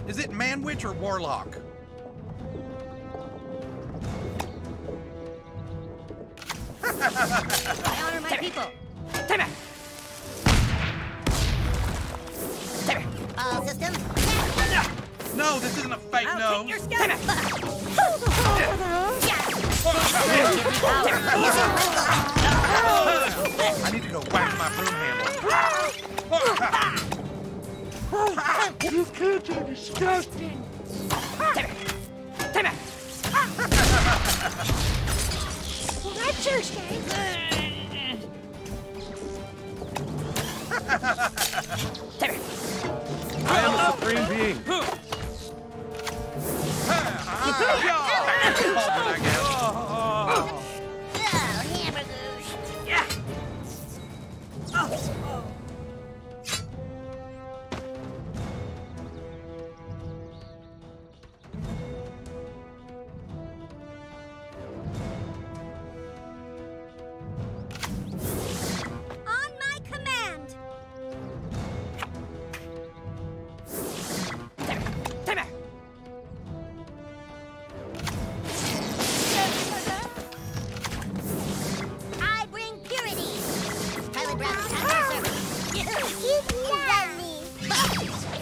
Is it man witch or warlock? I honor my people. All systems. No, this isn't a fake I'll no. take your scalp. I need to go whack my broom handle. You kids are disgusting. Well, that sure stinks. I am the supreme being. I guess. Oh, hamburgers. Yeah. On my command. I bring purity. Tyler Brown's time for service. Eat me.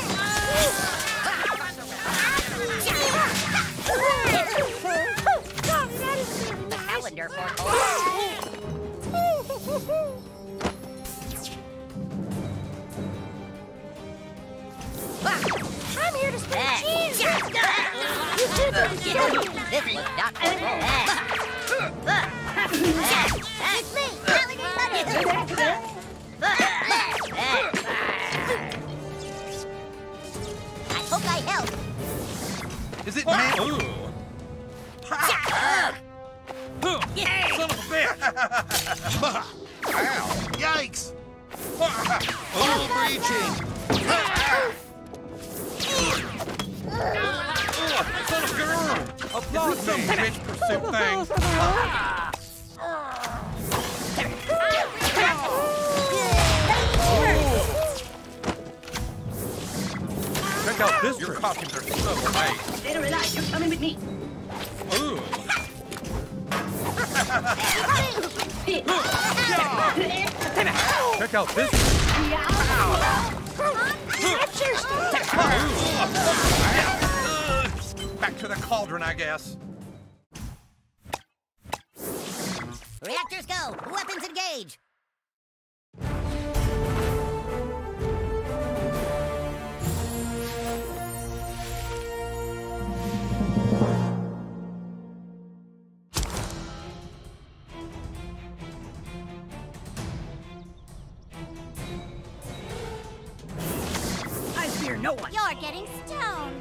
The calendar for I'm here to spread cheese. This was not It's me, I hope I help. Is it man? Ooh. Son of a bitch! Ow! Yikes! Overreaching! Son of a girl! Is this some bitch pursuit thing? Check out this. Your costumes are so great. Better relax, you're coming with me. Ooh. Check out this. Back to the cauldron, I guess. Reactors go. Weapons engage. I fear no one. You're getting stoned.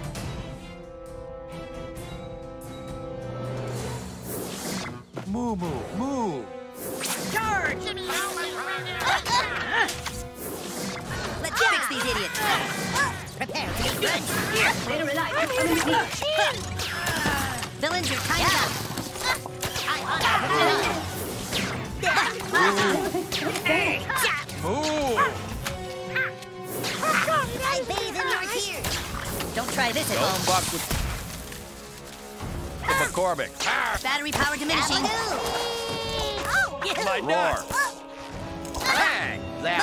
Moo, moo, moo. Charge! Let's fix these idiots. Prepare to get revenge. Better relax, you're coming with me. Villains, your time's up. Moo. I bathe in your tears. Don't try this at Don't home. fuck with McCormick. Battery power diminishing. My roar. Bang! That.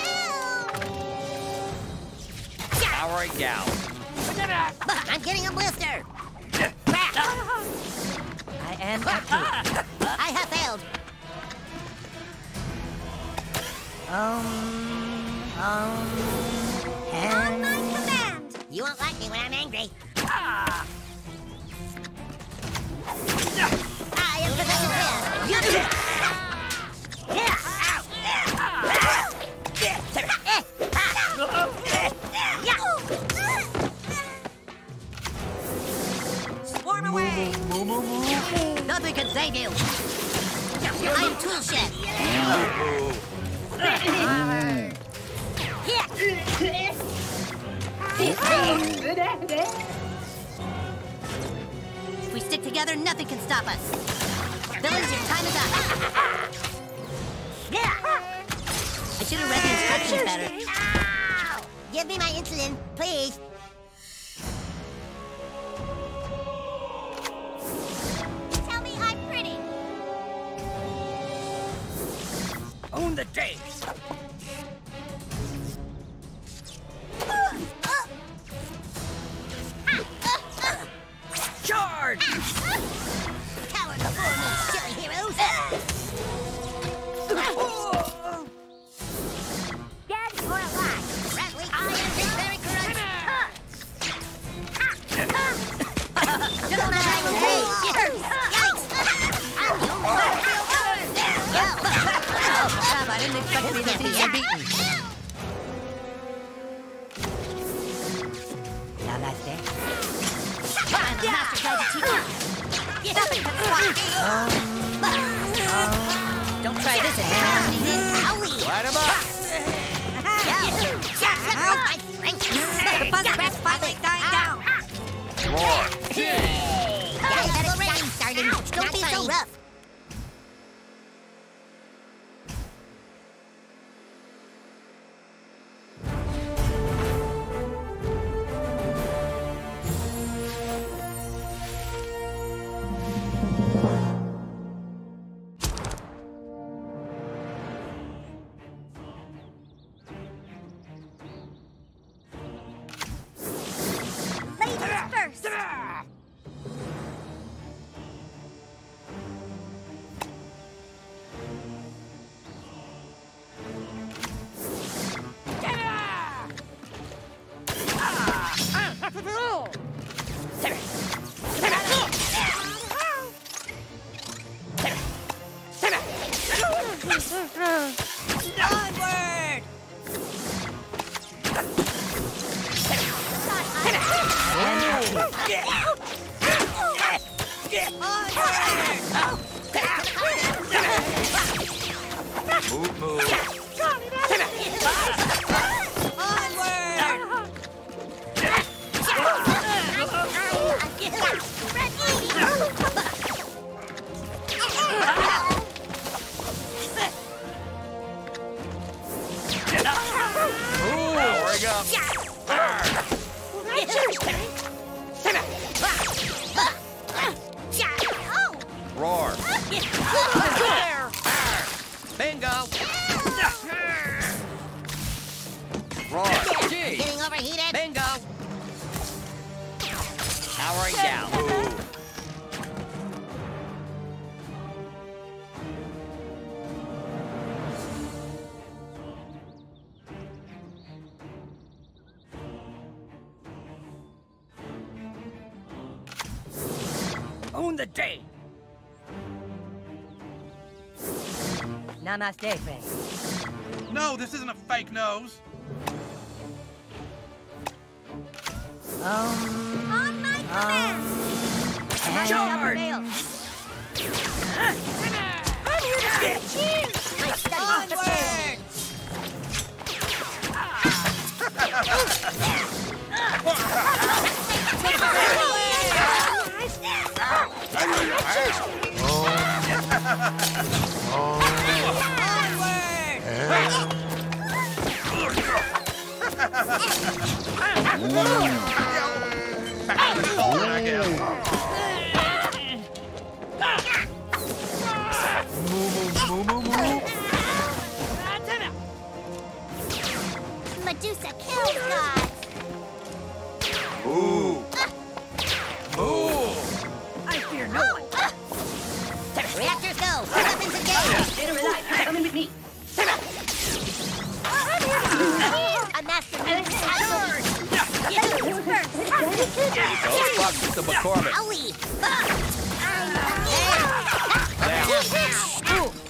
Powering down. I'm getting a blister. I am empty. I have failed. On my command. You won't like me when I'm angry. I am Professor Red. Swarm away. Moo, moo, moo. Nothing can save you. I am Tool Shed. If we stick together, nothing can stop us. Villains, your time is up. I should have read the instructions better. Give me my insulin, please. Own the day. Charge! Coward before me, silly heroes! Dead or alive? Bradley, I am very correct! Don't let I will pay! Yikes! I'm the only one to feel burned! Oh, crap, I didn't expect to be this easily beaten. Now that's it. I'm a master guide to teach you. Stop it, don't try this again. Light him up! The buzz craft's finally dying down. Roar! Don't be so rough. Ladies first. Onward! Move, move. Powering up. Roar. Bingo. Roar. Gee. Getting overheated. Bingo. Powering down. Ooh. Own the day. Namaste, friend. No, this isn't a fake nose. On my command. Charge! I'm here to get you. My study prepared. Medusa kills gods. Ooh. Ooh. I fear no one. Reactors go. Weapons engaged. Dead or alive, coming with me. A master needs charge. Go fuck the McCormick. Owie. Down. Ooh.